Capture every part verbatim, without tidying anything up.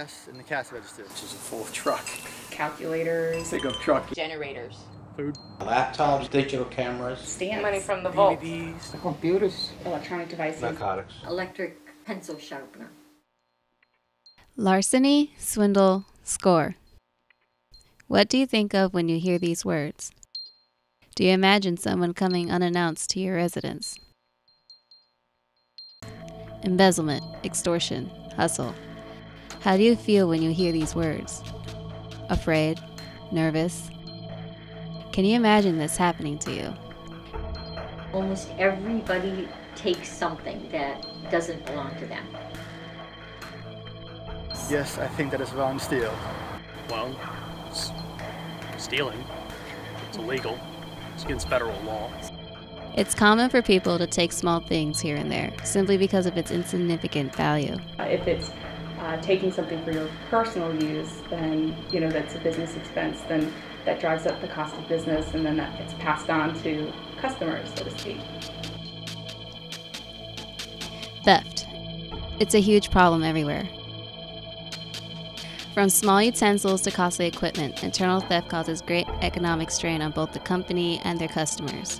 gas in the cash register. Which is a full truck. Calculators. Pickup truck. Generators. Food. Laptops, digital cameras. Stamps. Money from the vault. D V Ds. Computers. Electronic devices. Narcotics. Electric pencil sharpener. Larceny, swindle, score. What do you think of when you hear these words? Do you imagine someone coming unannounced to your residence? Embezzlement, extortion, hustle. How do you feel when you hear these words? Afraid? Nervous? Can you imagine this happening to you? Almost everybody takes something that doesn't belong to them. Yes, I think that is wrong to steal. Well, it's stealing. It's illegal. It's against federal law. It's common for people to take small things here and there, simply because of its insignificant value. Uh, if it's uh, taking something for your personal use, then, you know, that's a business expense, then that drives up the cost of business, and then that gets passed on to customers, so to speak. Theft. It's a huge problem everywhere. From small utensils to costly equipment, internal theft causes great economic strain on both the company and their customers.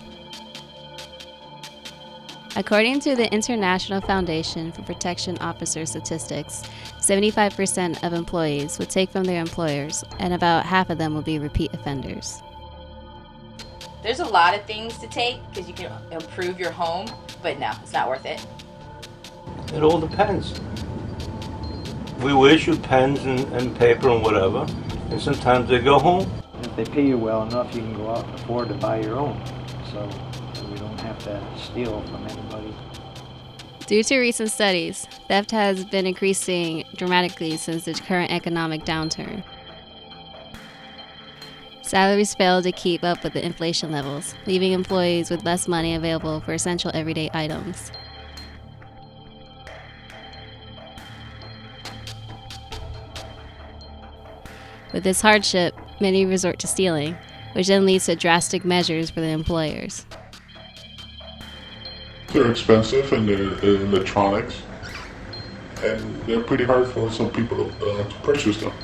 According to the International Foundation for Protection Officer statistics, seventy-five percent of employees would take from their employers, and about half of them will be repeat offenders. There's a lot of things to take because you can improve your home, but no, it's not worth it. It all depends. We will issue pens and, and paper and whatever, and sometimes they go home. If they pay you well enough, you can go out and afford to buy your own. So we don't have to steal from anybody. Due to recent studies, theft has been increasing dramatically since the current economic downturn. Salaries fail to keep up with the inflation levels, leaving employees with less money available for essential everyday items. With this hardship, many resort to stealing, which then leads to drastic measures for the employers. They're expensive and they're, they're electronics, and they're pretty hard for some people to, uh, to purchase them.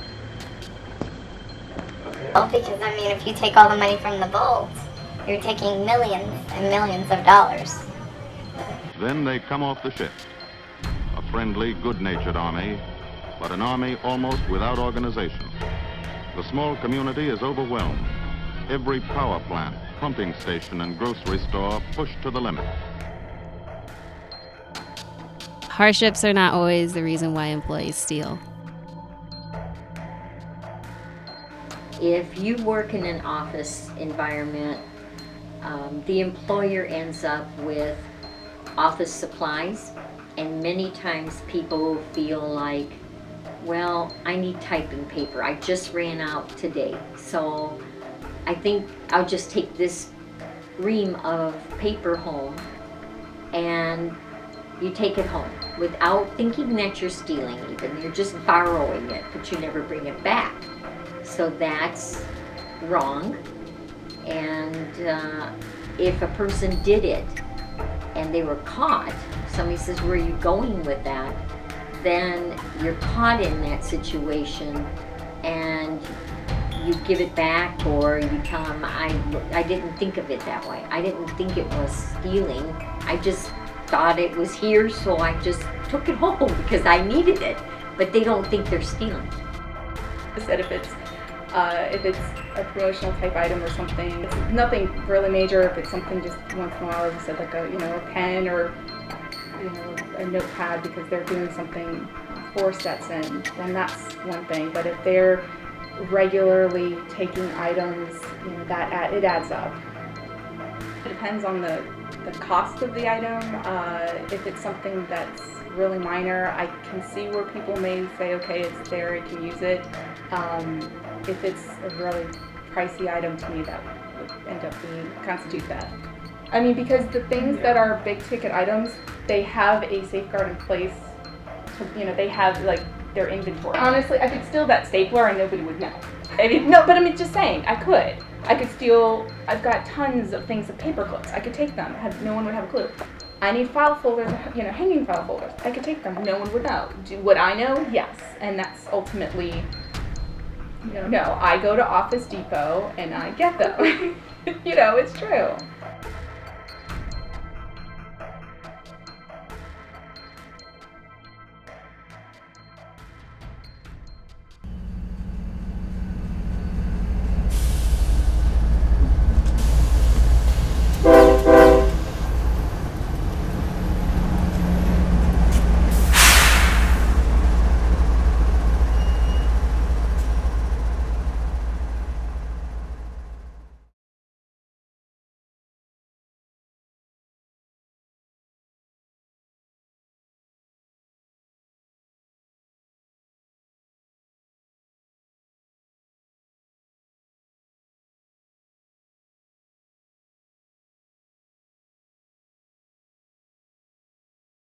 Well, because I mean, if you take all the money from the vault, you're taking millions and millions of dollars. Then they come off the ship. A friendly, good-natured army, but an army almost without organization. The small community is overwhelmed. Every power plant, pumping station, and grocery store pushed to the limit. Hardships are not always the reason why employees steal. If you work in an office environment, um, the employer ends up with office supplies, and many times people feel like, well, I need typing paper. I just ran out today, so I think I'll just take this ream of paper home, and you take it home without thinking that you're stealing even. You're just borrowing it, but you never bring it back. So that's wrong. And uh, if a person did it and they were caught, somebody says, where are you going with that? Then you're caught in that situation and you give it back, or you tell them, I, I didn't think of it that way. I didn't think it was stealing. I just thought it was here, so I just took it home because I needed it. But they don't think they're stealing. I said if it's, uh, if it's a promotional type item or something, it's nothing really major. If it's something just once in a while, as I said, like a, you know, a pen or, you know, a notepad because they're doing something four sets in, then that's one thing. But if they're regularly taking items, you know, that add, it adds up. It depends on the, the cost of the item. Uh, if it's something that's really minor, I can see where people may say, okay, it's there, I can use it. Um, if it's a really pricey item, to me, that would end up being constitute theft. I mean, because the things that are big ticket items, they have a safeguard in place. To, you know, they have like their inventory. Honestly, I could steal that stapler and nobody would know. I mean, no, but I mean, just saying, I could. I could steal. I've got tons of things of paper clips. I could take them. Have, no one would have a clue. I need file folders, you know, hanging file folders. I could take them. No one would know. Do, would I know? Yes. And that's ultimately, you know, no. I go to Office Depot and I get them. You know, it's true.